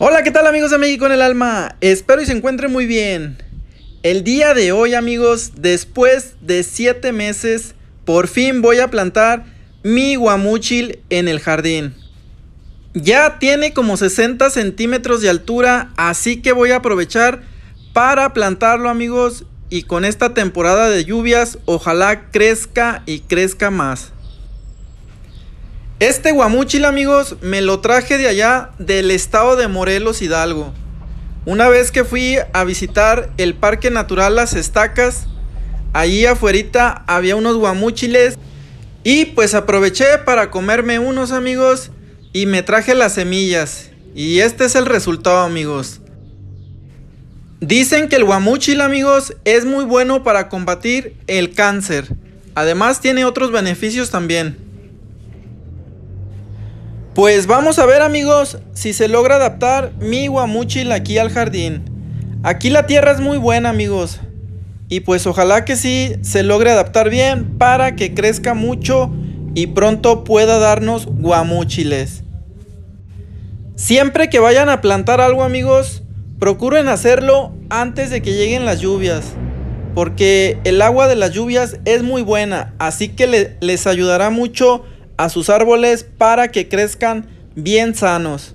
Hola, ¿qué tal amigos de México en el alma? Espero y se encuentren muy bien. El día de hoy, amigos, después de 7 meses, por fin voy a plantar mi guamúchil en el jardín. Ya tiene como 60 centímetros de altura, así que voy a aprovechar para plantarlo, amigos, y con esta temporada de lluvias, ojalá crezca y crezca más. Este guamúchil, amigos, me lo traje de allá del estado de Morelos, Hidalgo. Una vez que fui a visitar el Parque Natural Las Estacas, allí afuerita había unos guamúchiles y pues aproveché para comerme unos, amigos, y me traje las semillas. Y este es el resultado, amigos. Dicen que el guamúchil, amigos, es muy bueno para combatir el cáncer. Además tiene otros beneficios también. Pues vamos a ver, amigos, si se logra adaptar mi guamúchil aquí al jardín. Aquí la tierra es muy buena, amigos, y pues ojalá que sí se logre adaptar bien para que crezca mucho y pronto pueda darnos guamúchiles. Siempre que vayan a plantar algo, amigos, procuren hacerlo antes de que lleguen las lluvias, porque el agua de las lluvias es muy buena, así que les ayudará mucho a sus árboles para que crezcan bien sanos.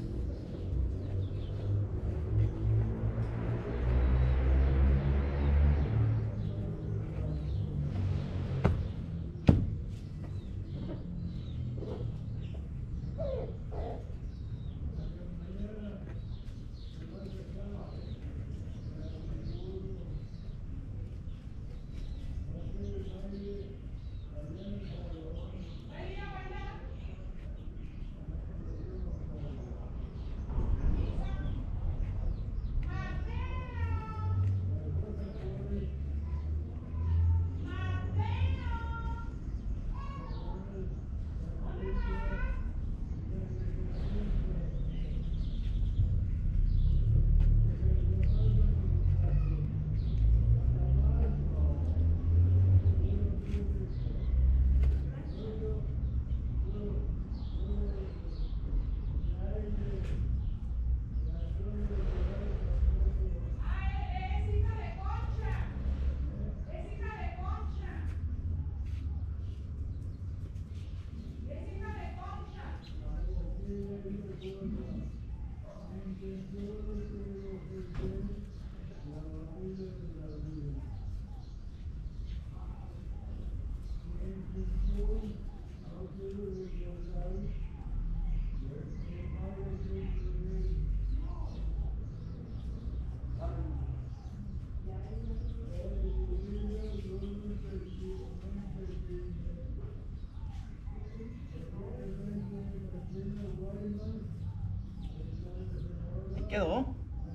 ¿Y quedó?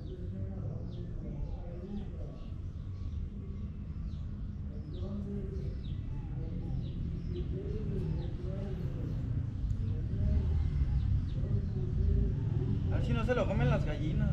A ver si no se lo comen las gallinas.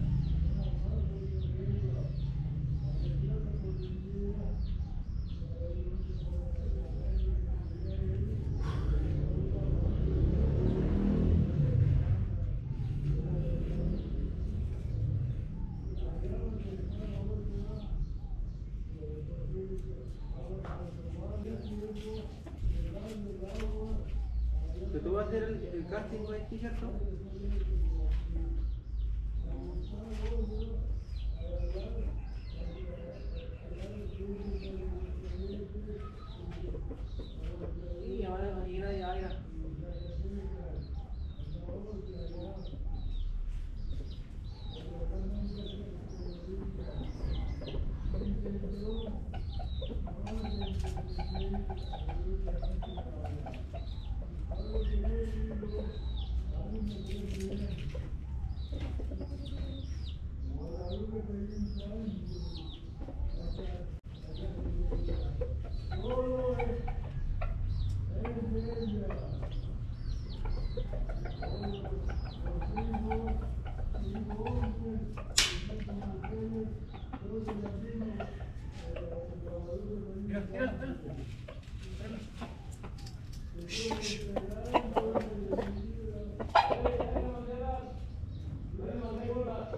Que tú vas a hacer el casting, güey, ¿sí, cierto? Sí, ahora va a ir allá.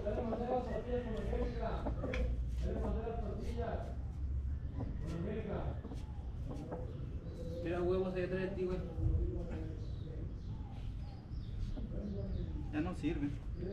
Mira huevos allá atrás de ti, güey. Ya no sirve.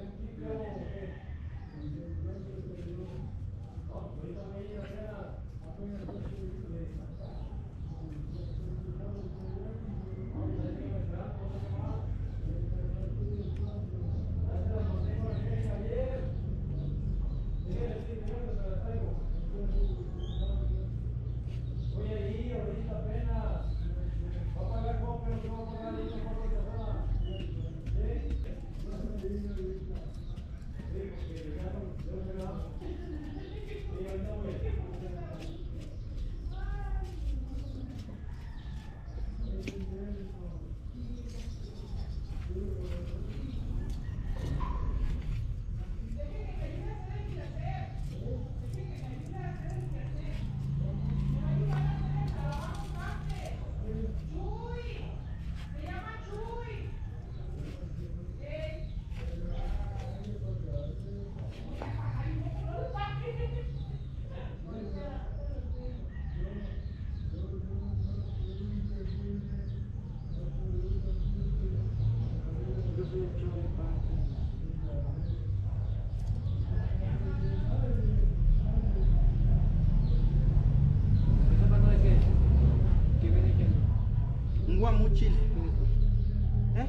Un guamuchil. ¿Eh?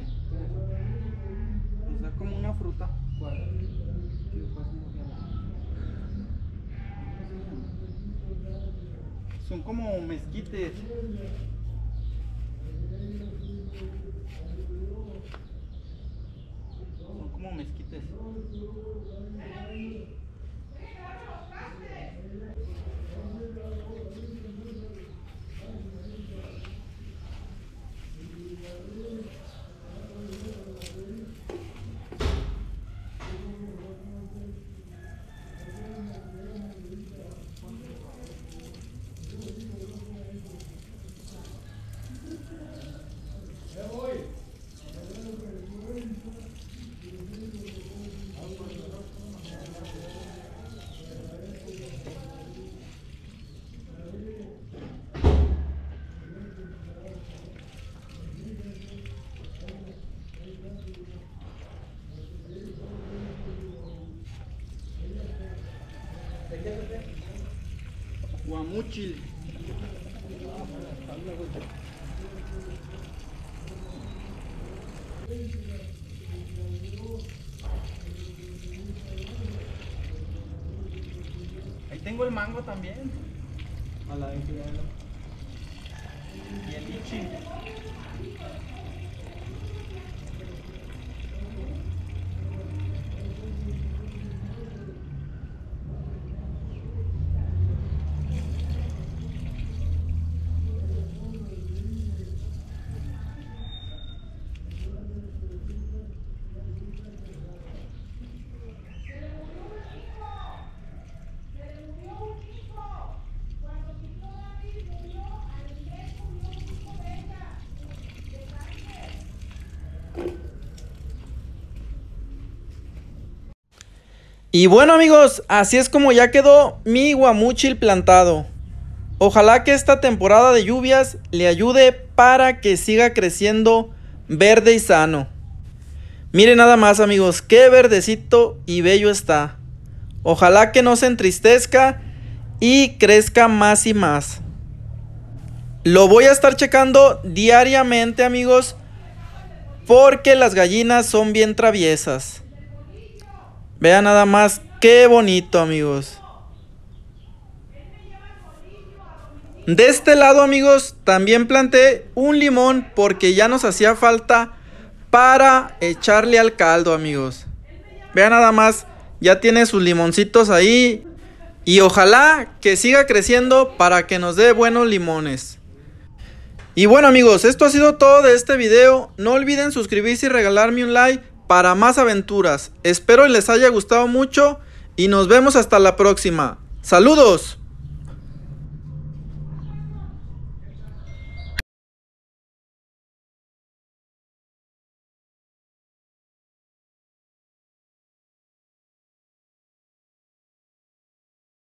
O sea, como una fruta. Son como mezquites. Son como mezquites. Guamuchil. Ahí tengo el mango también. A la vez Y el lichi. Y bueno amigos, así es como ya quedó mi guamuchil plantado. Ojalá que esta temporada de lluvias le ayude para que siga creciendo verde y sano. Miren nada más amigos, qué verdecito y bello está. Ojalá que no se entristezca y crezca más y más. Lo voy a estar checando diariamente amigos, porque las gallinas son bien traviesas. Vean nada más qué bonito amigos. De este lado amigos también planté un limón porque ya nos hacía falta para echarle al caldo amigos. Vean nada más, ya tiene sus limoncitos ahí. Y ojalá que siga creciendo para que nos dé buenos limones. Y bueno amigos, esto ha sido todo de este video. No olviden suscribirse y regalarme un like para más aventuras. Espero les haya gustado mucho y nos vemos hasta la próxima. ¡Saludos!